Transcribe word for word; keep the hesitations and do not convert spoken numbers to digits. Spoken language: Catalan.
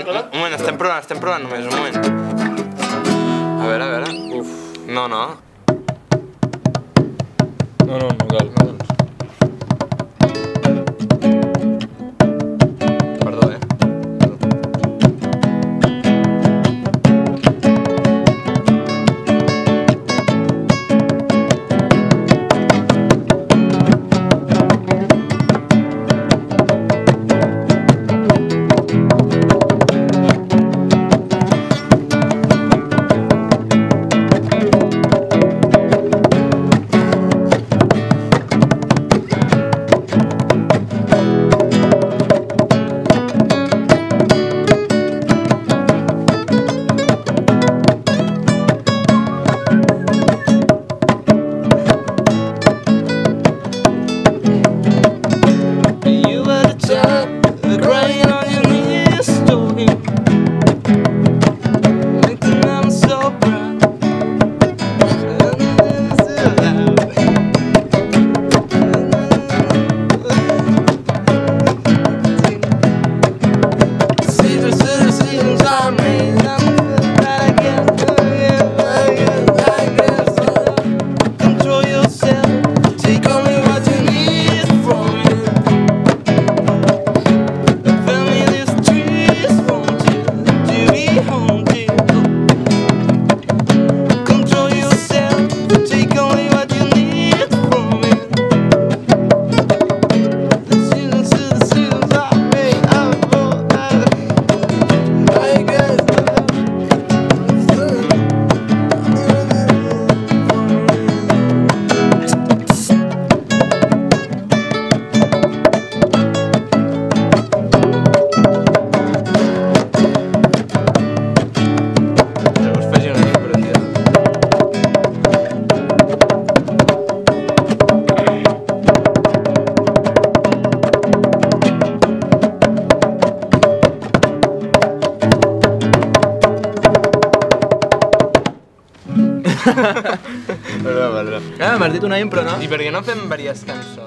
Nicola? Un moment, estem provant, estem provant només, un moment. A veure, a veure. Uf, no, no. No, no, no cal. No, doncs. Perdó, eh? Perdó, perdó. Ah, m'has dit una impro, no? I per què no fem diverses cançons?